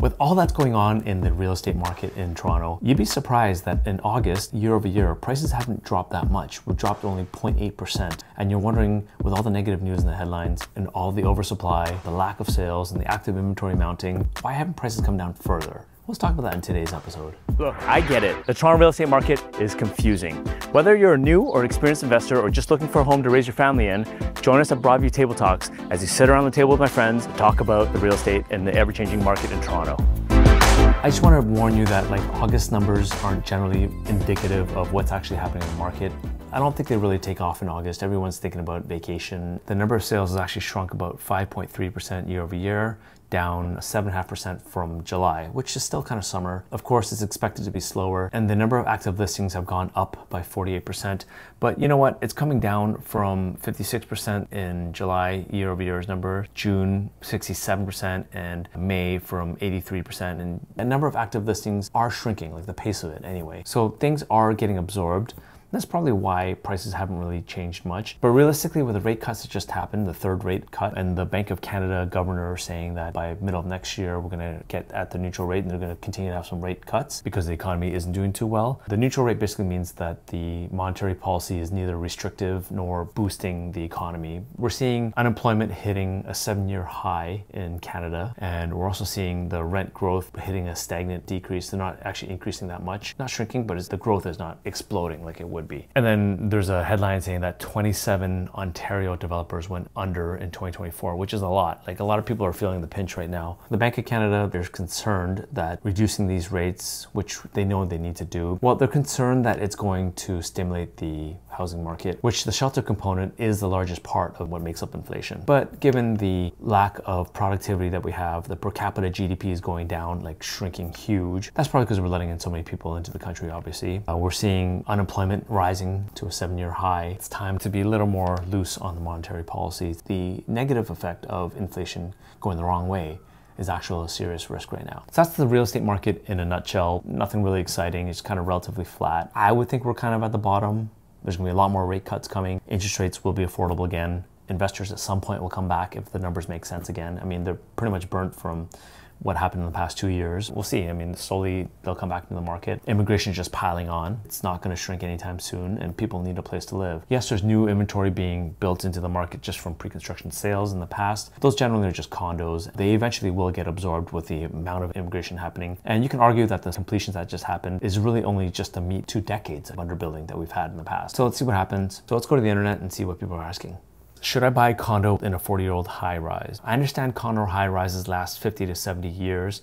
With all that's going on in the real estate market in Toronto, you'd be surprised that in August, year over year, prices haven't dropped that much. We've dropped only 0.8%. And you're wondering, with all the negative news in the headlines and all the oversupply, the lack of sales and the active inventory mounting, why haven't prices come down further? Let's talk about that in today's episode. Look, I get it. The Toronto real estate market is confusing. Whether you're a new or experienced investor or just looking for a home to raise your family in, join us at Broadview Table Talks as you sit around the table with my friends and talk about the real estate and the ever-changing market in Toronto. I just want to warn you that August numbers aren't generally indicative of what's actually happening in the market. I don't think they really take off in August. Everyone's thinking about vacation. The number of sales has actually shrunk about 5.3% year over year, down 7.5% from July, which is still kind of summer. Of course, it's expected to be slower, and the number of active listings have gone up by 48%. But you know what? It's coming down from 56% in July year over year's number, June 67%, and May from 83%. And the number of active listings are shrinking, like the pace of it anyway. So things are getting absorbed. That's probably why prices haven't really changed much. But realistically, with the rate cuts that just happened, the third rate cut, and the Bank of Canada governor saying that by middle of next year, we're gonna get at the neutral rate and they're gonna continue to have some rate cuts because the economy isn't doing too well. The neutral rate basically means that the monetary policy is neither restrictive nor boosting the economy. We're seeing unemployment hitting a 7-year high in Canada, and we're also seeing the rent growth hitting a stagnant decrease. They're not actually increasing that much, not shrinking, but the growth is not exploding like it would be. And then there's a headline saying that 27 Ontario developers went under in 2024, which is a lot. Like, a lot of people are feeling the pinch right now. The Bank of Canada, they're concerned that reducing these rates, which they know they need to do, well, they're concerned that it's going to stimulate the housing market, which the shelter component is the largest part of what makes up inflation. But given the lack of productivity that we have, the per capita GDP is going down, like shrinking huge. That's probably because we're letting in so many people into the country, obviously. We're seeing unemployment rising to a 7-year high. It's time to be a little more loose on the monetary policy. The negative effect of inflation going the wrong way is actually a serious risk right now. So that's the real estate market in a nutshell. Nothing really exciting. It's kind of relatively flat. I would think we're kind of at the bottom. There's gonna be a lot more rate cuts coming. Interest rates will be affordable again. Investors at some point will come back if the numbers make sense again. I mean, they're pretty much burnt from what happened in the past 2 years. We'll see. I mean, slowly they'll come back to the market. Immigration is just piling on. It's not going to shrink anytime soon, and people need a place to live. Yes, there's new inventory being built into the market just from pre-construction sales in the past. Those generally are just condos. They eventually will get absorbed with the amount of immigration happening. And you can argue that the completions that just happened is really only just to meet 2 decades of underbuilding that we've had in the past. So let's see what happens. So let's go to the internet and see what people are asking. Should I buy a condo in a 40-year-old high-rise? I understand condo high-rises last 50 to 70 years.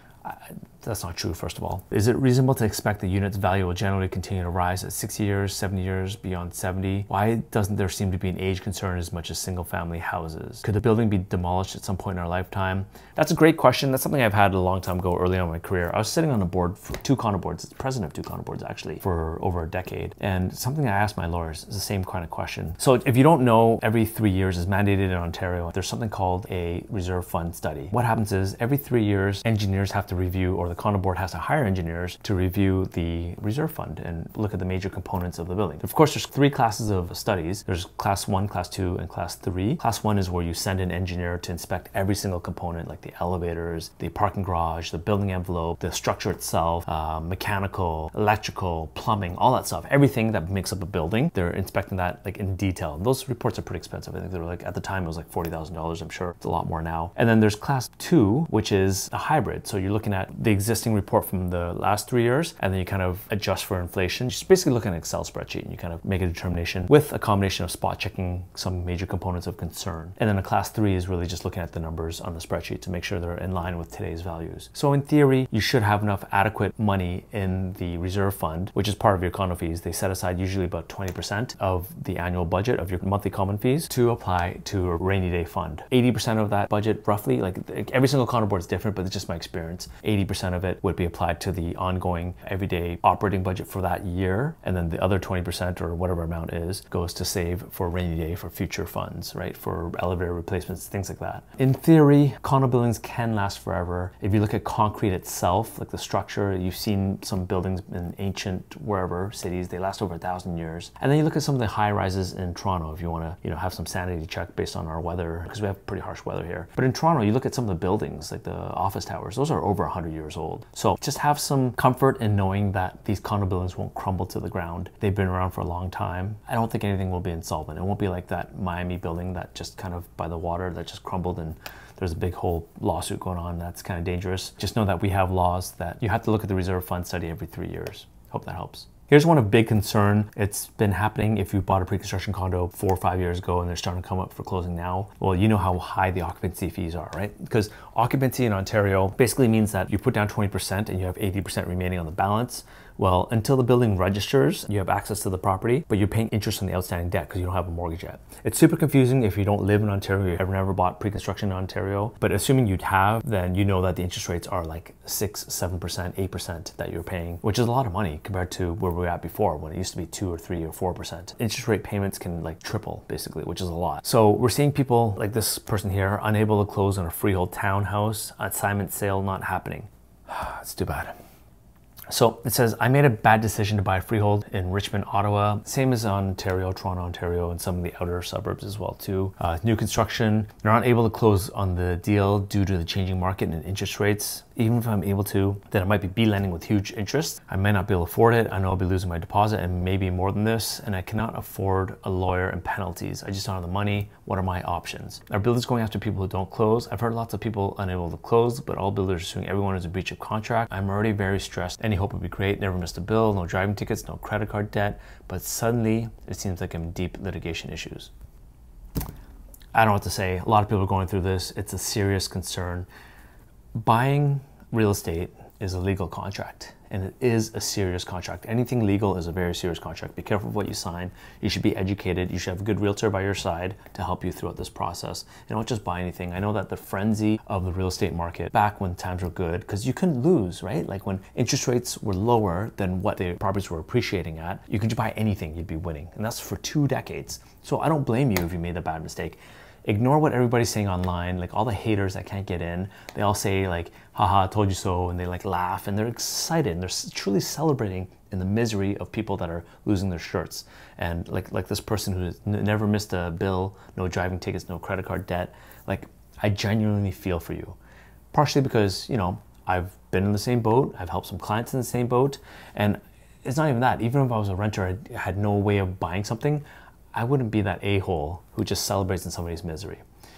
That's not true, first of all. Is it reasonable to expect the unit's value will generally continue to rise at 60 years, 70 years, beyond 70? Why doesn't there seem to be an age concern as much as single-family houses? Could the building be demolished at some point in our lifetime? That's a great question. That's something I've had a long time ago, early on in my career. I was sitting on a board for 2 condo boards, president of 2 condo boards actually, for over a decade. And something I asked my lawyers is the same kind of question. So if you don't know, every 3 years is mandated in Ontario. There's something called a reserve fund study. What happens is every 3 years, engineers have to review, or the condo board has to hire engineers to review the reserve fund and look at the major components of the building. Of course, there's 3 classes of studies. There's class 1, class 2, and class 3. Class 1 is where you send an engineer to inspect every single component, like the elevators, the parking garage, the building envelope, the structure itself, mechanical, electrical, plumbing, all that stuff. Everything that makes up a building, they're inspecting that like in detail. And those reports are pretty expensive. I think they're like, at the time it was like $40,000. I'm sure it's a lot more now. And then there's class 2, which is a hybrid. So you're looking at the existing report from the last 3 years, and then you kind of adjust for inflation. Just basically look at an Excel spreadsheet and you kind of make a determination with a combination of spot checking some major components of concern. And then a class 3 is really just looking at the numbers on the spreadsheet to make sure they're in line with today's values. So in theory, you should have enough adequate money in the reserve fund, which is part of your condo fees. They set aside usually about 20% of the annual budget of your monthly common fees to apply to a rainy day fund. 80% of that budget, roughly, like every single condo board is different, but it's just my experience. 80% 80% of it would be applied to the ongoing everyday operating budget for that year. And then the other 20% or whatever amount is goes to save for a rainy day, for future funds, right? For elevator replacements, things like that. In theory, condo buildings can last forever. If you look at concrete itself, like the structure, you've seen some buildings in ancient wherever cities, they last over 1,000 years. And then you look at some of the high rises in Toronto, if you want to, have some sanity check based on our weather, because we have pretty harsh weather here. But in Toronto, you look at some of the buildings, like the office towers, those are over 100 years old. So just have some comfort in knowing that these condo buildings won't crumble to the ground. They've been around for a long time. I don't think anything will be insolvent. It won't be like that Miami building that just kind of by the water that just crumbled and there's a big whole lawsuit going on. That's kind of dangerous. Just know that we have laws that you have to look at the reserve fund study every 3 years. Hope that helps. Here's one of big concern. It's been happening if you bought a pre-construction condo 4 or 5 years ago and they're starting to come up for closing now. Well, you know how high the occupancy fees are, right? Because occupancy in Ontario basically means that you put down 20% and you have 80% remaining on the balance. Well, until the building registers, you have access to the property, but you're paying interest on the outstanding debt because you don't have a mortgage yet. It's super confusing if you don't live in Ontario, you've never bought pre-construction in Ontario, but assuming you'd have, then you know that the interest rates are like 6, 7%, 8% that you're paying, which is a lot of money compared to where we were at before when it used to be 2 or 3 or 4%. Interest rate payments can like triple basically, which is a lot. So we're seeing people like this person here unable to close on a freehold townhouse, assignment sale not happening. It's too bad. So it says, I made a bad decision to buy a freehold in Richmond, Ottawa. Same as Ontario, Toronto, Ontario, and some of the outer suburbs as well too. New construction, they're not able to close on the deal due to the changing market and interest rates. Even if I'm able to, then I might be lending with huge interest. I might not be able to afford it. I know I'll be losing my deposit and maybe more than this, and I cannot afford a lawyer and penalties. I just don't have the money. What are my options? Are builders going after people who don't close? I've heard lots of people unable to close, but all builders are suing everyone as a breach of contract. I'm already very stressed. Any hope would be great. Never missed a bill, no driving tickets, no credit card debt, but suddenly it seems like I'm in deep litigation issues. I don't know what to say. A lot of people are going through this. It's a serious concern. Buying real estate is a legal contract, and it is a serious contract. Anything legal is a very serious contract. Be careful of what you sign. You should be educated. You should have a good realtor by your side to help you throughout this process. You don't just buy anything. I know that the frenzy of the real estate market back when times were good, because you couldn't lose, right? Like when interest rates were lower than what the properties were appreciating at, you could just buy anything, you'd be winning. And that's for 2 decades. So I don't blame you if you made a bad mistake. Ignore what everybody's saying online, like all the haters that can't get in. They all say like, haha, told you so, and they like laugh and they're excited and they're truly celebrating in the misery of people that are losing their shirts. And like this person who never missed a bill, no driving tickets, no credit card debt, like I genuinely feel for you. Partially because, I've been in the same boat, I've helped some clients in the same boat, and it's not even that. Even if I was a renter, I had no way of buying something, I wouldn't be that a-hole who just celebrates in somebody's misery.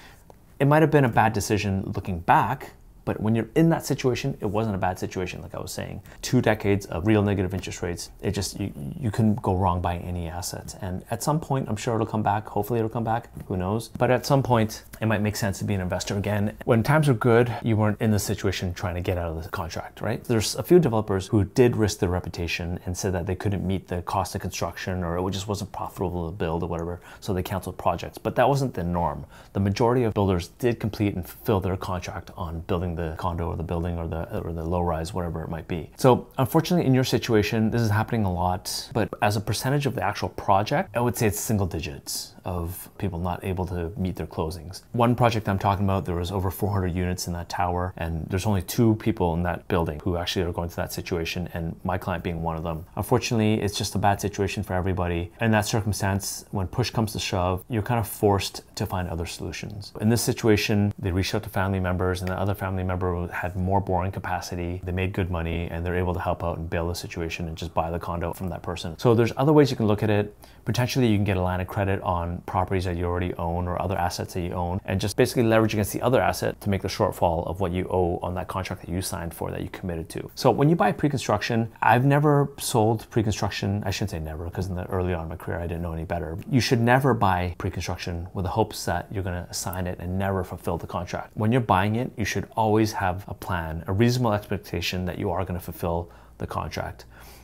It might have been a bad decision looking back, but when you're in that situation, it wasn't a bad situation, like I was saying. 2 decades of real negative interest rates, it just, you couldn't go wrong buying any assets. And at some point, I'm sure it'll come back. Hopefully it'll come back, who knows? But at some point, it might make sense to be an investor again. When times are good, you weren't in the situation trying to get out of the contract, right? There's a few developers who did risk their reputation and said that they couldn't meet the cost of construction or it just wasn't profitable to build or whatever, so they canceled projects. But that wasn't the norm. The majority of builders did complete and fulfill their contract on building the condo or the building or the low rise, whatever it might be. So unfortunately in your situation, this is happening a lot, but as a percentage of the actual project, I would say it's single digits of people not able to meet their closings. One project I'm talking about, there was over 400 units in that tower and there's only 2 people in that building who actually are going through that situation, and my client being one of them. Unfortunately, it's just a bad situation for everybody. In that circumstance, when push comes to shove, you're kind of forced to find other solutions. In this situation, they reached out to family members and the other family member had more borrowing capacity. They made good money and they're able to help out and bail the situation and just buy the condo from that person. So there's other ways you can look at it. Potentially you can get a line of credit on properties that you already own or other assets that you own and just basically leverage against the other asset to make the shortfall of what you owe on that contract that you signed for, that you committed to. So when you buy pre-construction, I've never sold pre-construction. I shouldn't say never, because early on in my career I didn't know any better. You should never buy pre-construction with the hopes that you're going to sign it and never fulfill the contract. When you're buying it, you should always have a plan, a reasonable expectation that you are going to fulfill the contract.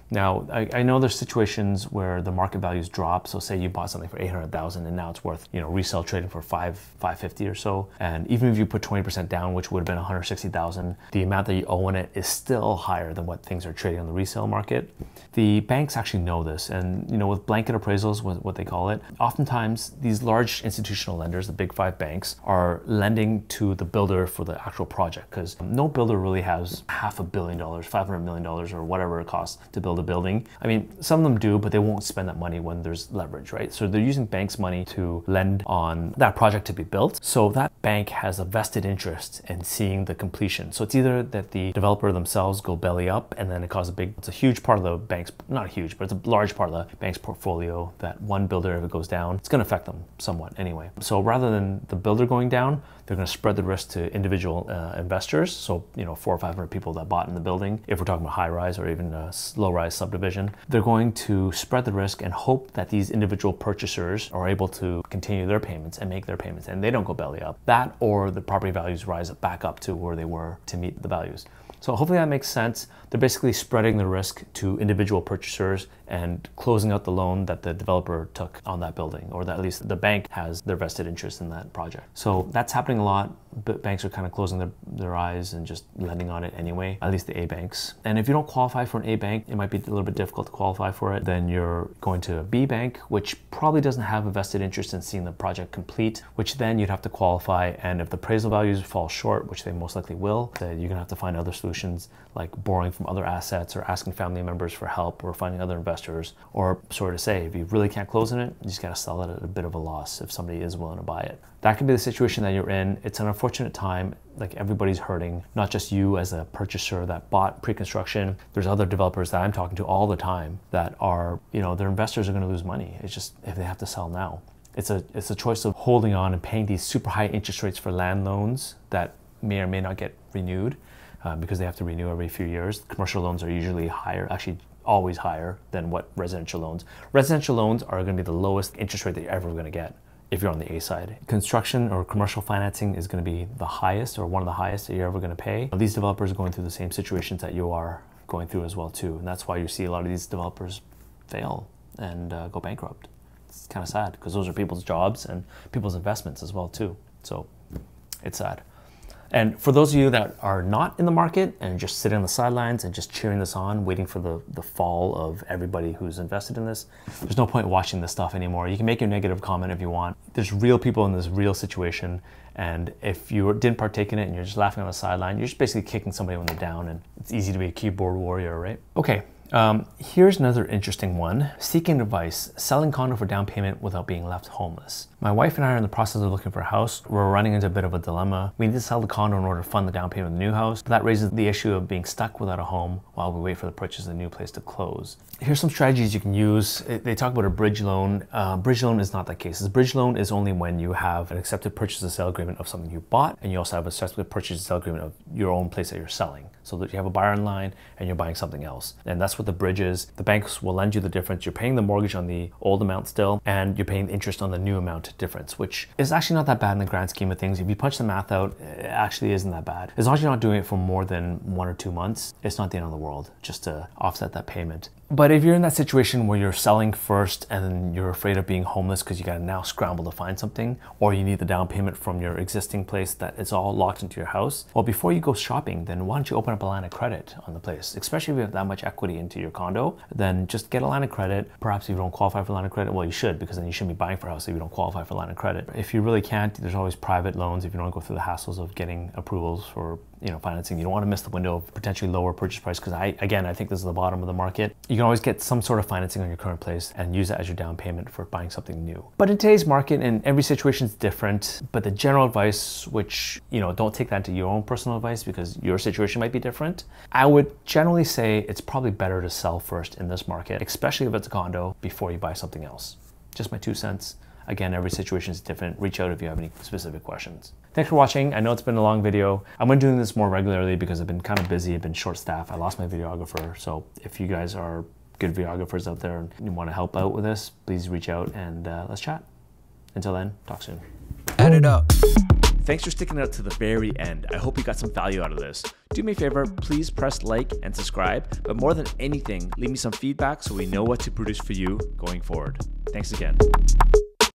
Now, I know there's situations where the market values drop. So say you bought something for 800,000 and now it's worth, resale trading for 550 or so. And even if you put 20% down, which would have been 160,000, the amount that you owe in it is still higher than what things are trading on the resale market. The banks actually know this. And, with blanket appraisals, what they call it, oftentimes these large institutional lenders, the big 5 banks, are lending to the builder for the actual project, because no builder really has $500 million, $500 million, or whatever it costs to build a building. I mean, some of them do, but they won't spend that money when there's leverage, right? So they're using banks' money to lend on that project to be built. So that bank has a vested interest in seeing the completion. So it's either that the developer themselves go belly up and then it's a huge part of the bank's, not huge, but it's a large part of the bank's portfolio that one builder, if it goes down, it's going to affect them somewhat anyway. So rather than the builder going down, they're going to spread the risk to individual investors. So, 400 or 500 people that bought in the building, if we're talking about high rise or even a low rise subdivision, they're going to spread the risk and hope that these individual purchasers are able to continue their payments and make their payments and they don't go belly up. That, or the property values rise back up to where they were to meet the values. So hopefully that makes sense. They're basically spreading the risk to individual purchasers and closing out the loan that the developer took on that building, or that at least the bank has their vested interest in that project. So that's happening a lot. But banks are kind of closing their eyes and just lending on it anyway, at least the A banks. And if you don't qualify for an A bank, it might be a little bit difficult to qualify for it. Then you're going to a B bank, which probably doesn't have a vested interest in seeing the project complete, which then you'd have to qualify. And if the appraisal values fall short, which they most likely will, then you're gonna have to find other solutions like borrowing from other assets or asking family members for help or finding other investors. Or sorry to say, if you really can't close on it, you just gotta sell it at a bit of a loss if somebody is willing to buy it. That could be the situation that you're in. It's an unfortunate time. Like, everybody's hurting, not just you as a purchaser that bought pre-construction. There's other developers that I'm talking to all the time that are, their investors are going to lose money. It's just if they have to sell now. It's a choice of holding on and paying these super high interest rates for land loans that may or may not get renewed because they have to renew every few years. Commercial loans are usually higher, actually always higher than what residential loans. Residential loans are going to be the lowest interest rate that you're ever going to get if you're on the A side. Construction or commercial financing is going to be the highest, or one of the highest that you're ever going to pay. These developers are going through the same situations that you are going through as well too. And that's why you see a lot of these developers fail and go bankrupt. It's kind of sad because those are people's jobs and people's investments as well too. So it's sad. And for those of you that are not in the market and just sitting on the sidelines and just cheering this on, waiting for the fall of everybody who's invested in this, there's no point watching this stuff anymore. You can make your negative comment if you want. There's real people in this real situation. And if you didn't partake in it and you're just laughing on the sideline, you're just basically kicking somebody when they're down, and it's easy to be a keyboard warrior, right? Okay. Here's another interesting one. Seeking advice, selling condo for down payment without being left homeless. My wife and I are in the process of looking for a house. We're running into a bit of a dilemma. We need to sell the condo in order to fund the down payment of the new house. But that raises the issue of being stuck without a home while we wait for the purchase of the new place to close. Here's some strategies you can use. They talk about a bridge loan. Bridge loan is not that case. A bridge loan is only when you have an accepted purchase and sale agreement of something you bought, and you also have a accepted purchase and sale agreement of your own place that you're selling. So that you have a buyer in line and you're buying something else. And that's what the bridge is. The banks will lend you the difference. You're paying the mortgage on the old amount still, and you're paying interest on the new amount difference, which is actually not that bad in the grand scheme of things. If you punch the math out, it actually isn't that bad. As long as you're not doing it for more than 1 or 2 months, it's not the end of the world just to offset that payment. But if you're in that situation where you're selling first and you're afraid of being homeless because you gotta now scramble to find something, or you need the down payment from your existing place that it's all locked into your house, well, before you go shopping, then why don't you open up a line of credit on the place? Especially if you have that much equity into your condo, then just get a line of credit. Perhaps if you don't qualify for a line of credit, well, you should, because then you shouldn't be buying for a house if you don't qualify for a line of credit. If you really can't, there's always private loans if you don't go through the hassles of getting approvals for financing. You don't want to miss the window of potentially lower purchase price, because I think this is the bottom of the market. You can always get some sort of financing on your current place and use that as your down payment for buying something new. But in today's market, and every situation is different, but the general advice, which, don't take that into your own personal advice because your situation might be different. I would generally say it's probably better to sell first in this market, especially if it's a condo, before you buy something else. Just my 2 cents. Again, every situation is different. Reach out if you have any specific questions. Thanks for watching. I know it's been a long video. I'm gonna do this more regularly because I've been kind of busy. I've been short-staffed. I lost my videographer. So if you guys are good videographers out there and you wanna help out with this, please reach out and let's chat. Until then, talk soon. Add it up. Thanks for sticking out to the very end. I hope you got some value out of this. Do me a favor, please press like and subscribe, but more than anything, leave me some feedback so we know what to produce for you going forward. Thanks again.